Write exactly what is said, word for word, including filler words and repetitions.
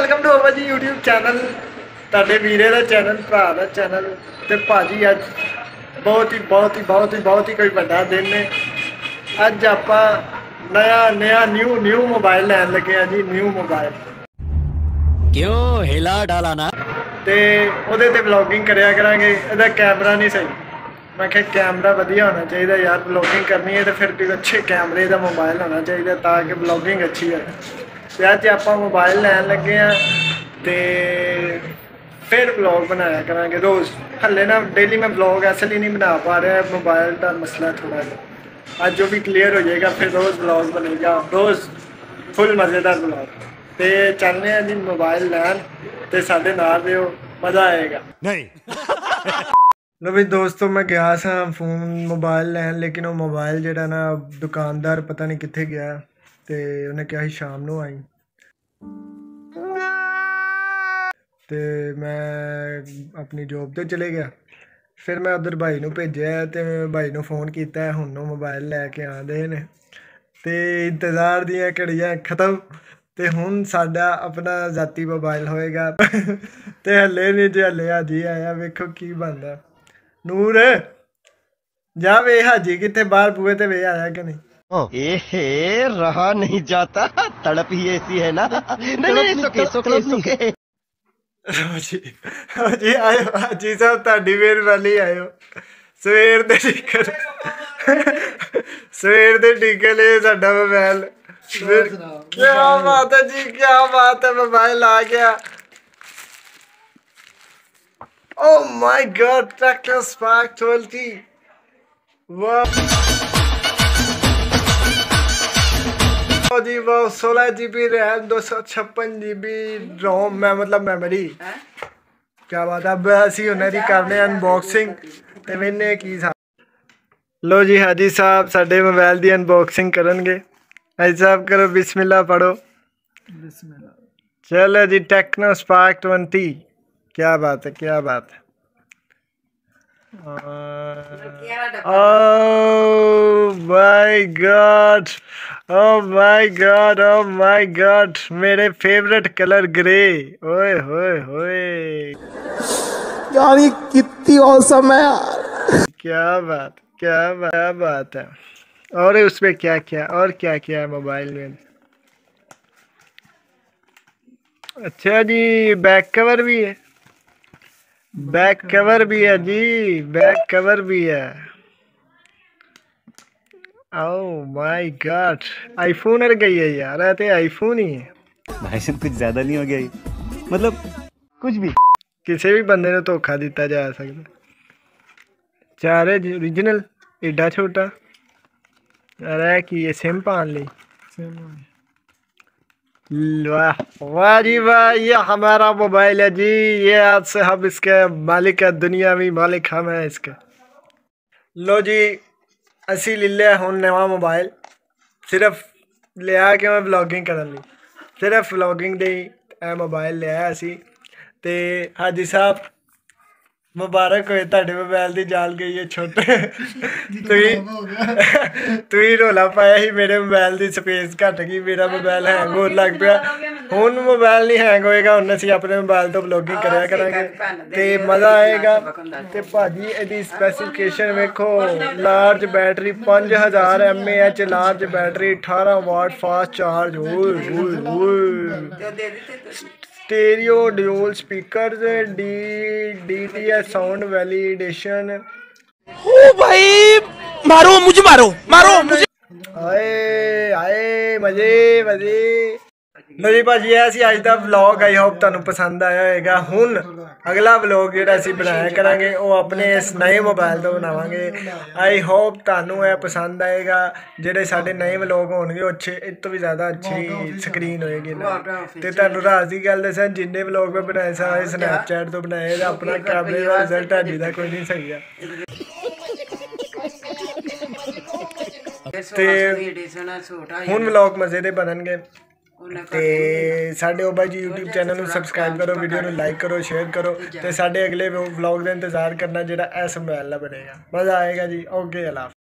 Welcome to our जी YouTube channel तुहाडे वीरे का चैनल भरा का चैनल। तो भाजी अज बहुत ही बहुत ही बहुत ही बहुत ही कोई बड़ा दिन है। अज आप नया नया न्यू न्यू मोबाइल लैन लगे हैं जी। न्यू मोबाइल क्यों हिला डाला ना ते ओहदे ते व्लॉगिंग करया करांगे। इहदा कैमरा नहीं सही, मैं क्या कैमरा वधिया होना चाहिए यार। व्लॉगिंग करनी है तो फिर भी अच्छे कैमरे का मोबाइल होना चाहिए ताकि व्लॉगिंग अच्छी है। तो अज आप मोबाइल लैन लगे हैं तो फिर व्लॉग बनाया करांगे रोज़। हले ना डेली मैं व्लॉग इसलिए नहीं बना पा रहा, मोबाइल का मसला थोड़ा सा। आज जो भी क्लियर हो जाएगा फिर रोज़ व्लॉग बनेगा, रोज़ फुल मज़ेदार व्लॉग। तो चलने हैं जी मोबाइल लैन, तो साढ़े नाल रहो, मज़ा आएगा। नहीं लो भी दोस्तों, मैं गया सा फोन मोबाइल लैन, लेकिन वो मोबाइल जो ना दुकानदार पता नहीं कितने गया। तो उन्हें क्या ही शाम को आई तो मैं अपनी जॉब तो चले गया। फिर मैं उधर भाई को भेजा तो भाई को फोन किया, हुण मोबाइल लैके आते हैं। तो इंतज़ार दियाँ घड़ियाँ खत्म, तो हुण साडा अपना जाती मोबाइल होएगा। तो हले नहीं जो हले हाजी आया, वेखो की बनता। नूर जा वे हाजी कितने बाहर बुए ते वे आया कि नहीं। एहे रहा नहीं जाता, तड़प ही ऐसी है ना। नहीं नहीं सुके सुके सुके। जी जी आयो हाजी साहब, ताड़ी मेहरबानी आयो। सवेर दे टिके सवेर दे टिके ले साडा मोबाइल। क्या बात है जी, क्या बात है, मोबाइल आ गया। Oh my God, Tractor Spark twenty. वाह जी वाह, सोलह जी बी रैम, दो सौ छप्पन जी बी रोम में मतलब मेमोरी। क्या बात है। अब असी उन्हें करने अनबॉक्सिंग ते मैंने की सा। लो जी हाजी साहब साडे मोबाइल की अनबॉक्सिंग करेंगे। हाजी साहब करो बिस्मिल्लाह, पढ़ो बिस्मिल्लाह। चलो जी, टेक्नो स्पार्क ट्वेंटी। क्या बात है, क्या बात है। Oh my God, oh my God, oh my God, मेरे फेवरेट कलर ग्रे। ओए होए होए यार ये कितनी औसम है यार। क्या बात, क्या क्या बात है। और उसमें क्या क्या और क्या क्या है मोबाइल में। अच्छा जी, बैक कवर भी है, बैक कवर भी है जी, बैक कवर भी है। ओह माय गॉड, आईफोन हर गई है यार, ये तो आईफोन ही है। भाई साहब कुछ ज्यादा नहीं हो गया ये? मतलब कुछ भी किसी भी बंदे ने धोखा दिता जा सकता। चार है ओरिजिनल, एडा छोटा। अरे कि ये सिम पान ली। वाह वाह जी वाह, ये हमारा मोबाइल है जी। ये आज से हम इसके मालिक है, दुनिया में मालिक हम है इसके। लो जी असी ले लिया हूँ नवा मोबाइल, सिर्फ लिया कि मैं ब्लॉगिंग करने ली, सिर्फ ब्लॉगिंग दे मोबाइल लिया असी। ते हाजी साहब मुबारक होए, तुहाडे मोबाइल की जाल गई है छोटे। तुही रौला पाया ही मेरे मोबाइल की स्पेस घट गई, मेरा मोबाइल हैंग होने लग पिया। हुण मोबाइल नहीं हैंग होएगा, हुण असीं अपने मोबाइल तो ब्लॉगिंग करया करांगे ते मज़ा आएगा। ते भाजी इहदी स्पैसीफिकेशन वेखो, लार्ज बैटरी पाँच हज़ार M A H large battery, अठारह वाट फास्ट चार्ज। ओए ओए stereo dual speaker, D D T S sound validation. ओ भाई मारो मुझे, मारो मारो मुझे। आए आए मजे मजे। लो जी भाजी ऐसी अज का व्लॉग, आई होप तुहानू पसंद आया होएगा। हुण अगला व्लॉग जो असीं बनाया करांगे वो अपने इस नए मोबाइल तो बनावांगे। आई होप तुहानू यह पसंद आएगा। जेडे साडे नए व्लॉग होणगे अच्छे, इस तो भी ज़्यादा अच्छी स्क्रीन होएगी ना। तो तुहानू राज की गल दसां, जिन्ने व्लॉग मैं बनाए सारे स्नैपचैट तो बनाए, अपना कैमरे का रिजल्ट अज दा कोई नहीं सही है। हुण व्लॉग मजे दे बननगे। ते साडे ओबा जी यूट्यूब चैनल को सबसक्राइब करो, वीडियो को लाइक करो, शेयर करो। तो साडे अगले व्लॉग का इंतजार करना, जो इस मोबाइल का बनेगा। मज़ा आएगा जी। ओके अल्लाह।